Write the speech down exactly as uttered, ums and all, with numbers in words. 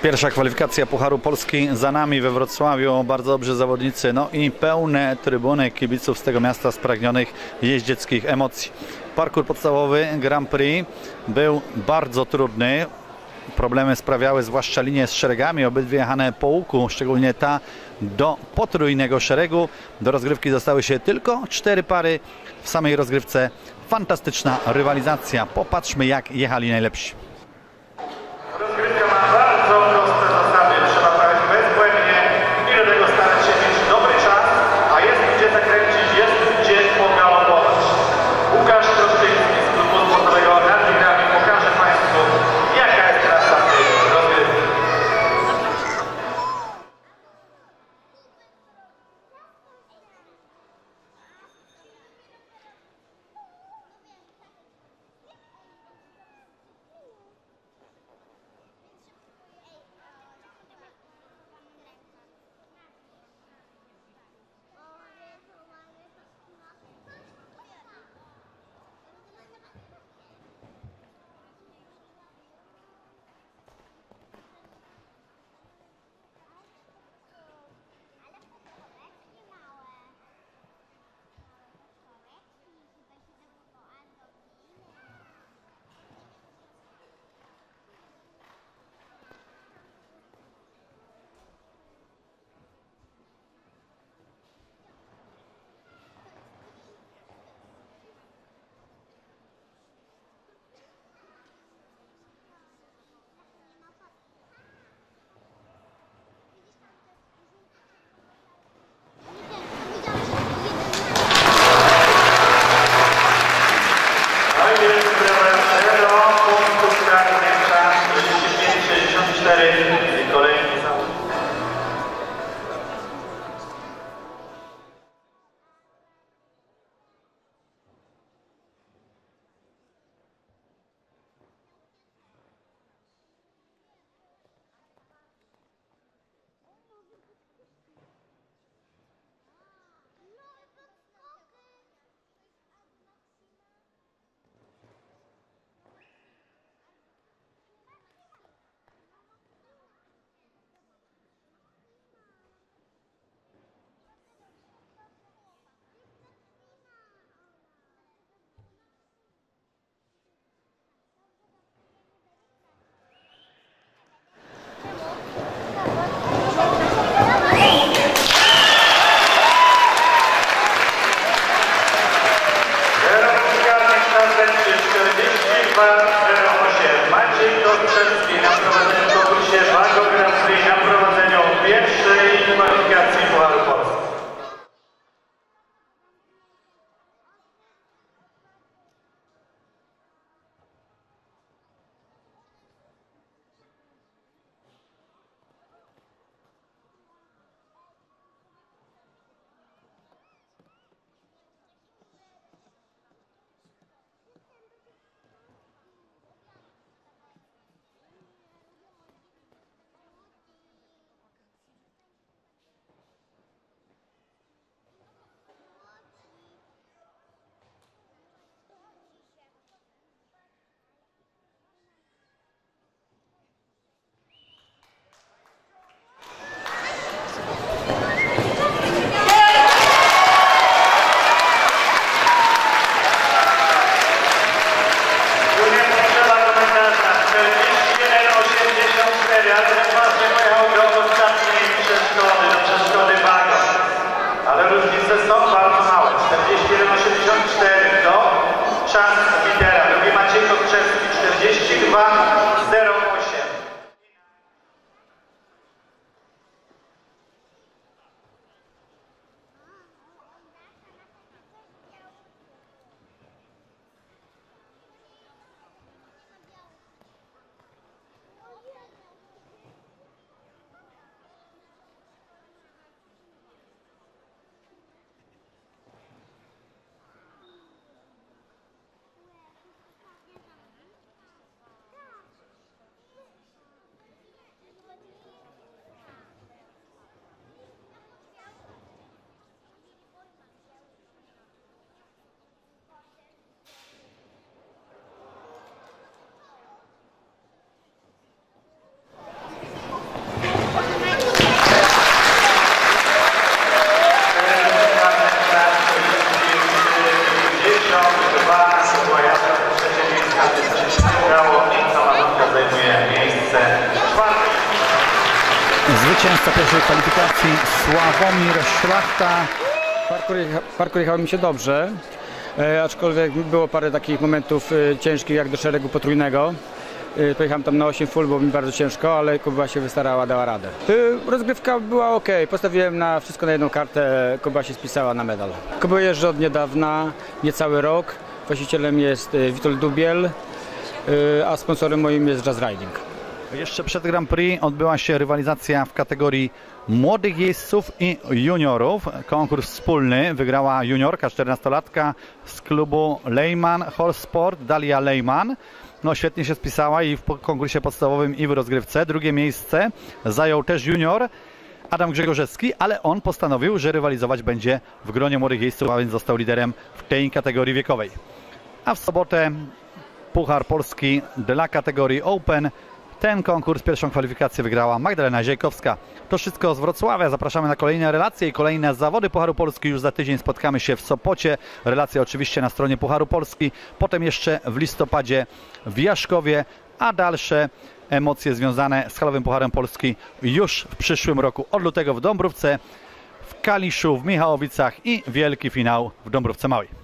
Pierwsza kwalifikacja Pucharu Polski za nami we Wrocławiu. Bardzo dobrzy zawodnicy, no i pełne trybuny kibiców z tego miasta spragnionych jeździeckich emocji. Parkour podstawowy Grand Prix był bardzo trudny. Problemy sprawiały zwłaszcza linie z szeregami, obydwie jechane po łuku, szczególnie ta do potrójnego szeregu. Do rozgrywki zostały się tylko cztery pary. W samej rozgrywce fantastyczna rywalizacja. Popatrzmy, jak jechali najlepsi. Rozgrywka ma bardzo proste zasady. Trzeba prawić bezbłędnie i do tego starać się mieć dobry czas, a jest gdzie zakręcić, jest gdzie pogalopować. Łukasz Troszczyński z klubu sportowego Nad Wigrami pokaże Państwu, jaka jest trasa tej rozgrywki. Zwycięzca pierwszej kwalifikacji Sławomir Szlachta. Parkour, parkour jechał mi się dobrze, e, aczkolwiek było parę takich momentów e, ciężkich jak do szeregu potrójnego. E, pojechałem tam na osiem full, było mi bardzo ciężko, ale Kuba się wystarała, dała radę. E, rozgrywka była ok, postawiłem na wszystko na jedną kartę, Kuba się spisała na medal. Kuba jeżdżę od niedawna, niecały rok. Właścicielem jest e, Witold Dubiel, e, a sponsorem moim jest Jazz Riding. Jeszcze przed Grand Prix odbyła się rywalizacja w kategorii młodych jeźdźców i juniorów. Konkurs wspólny wygrała juniorka, czternastolatka z klubu Leyman Horse Sport, Dalia Leyman. No świetnie się spisała i w konkursie podstawowym i w rozgrywce. Drugie miejsce zajął też junior Adam Grzegorzewski, ale on postanowił, że rywalizować będzie w gronie młodych jeźdźców, a więc został liderem w tej kategorii wiekowej. A w sobotę Puchar Polski dla kategorii Open. Ten konkurs, pierwszą kwalifikację wygrała Magdalena Ziejkowska. To wszystko z Wrocławia. Zapraszamy na kolejne relacje i kolejne zawody Pucharu Polski. Już za tydzień spotkamy się w Sopocie. Relacje oczywiście na stronie Pucharu Polski. Potem jeszcze w listopadzie w Jaszkowie, a dalsze emocje związane z halowym Pucharem Polski już w przyszłym roku. Od lutego w Dąbrówce, w Kaliszu, w Michałowicach i wielki finał w Dąbrówce Małej.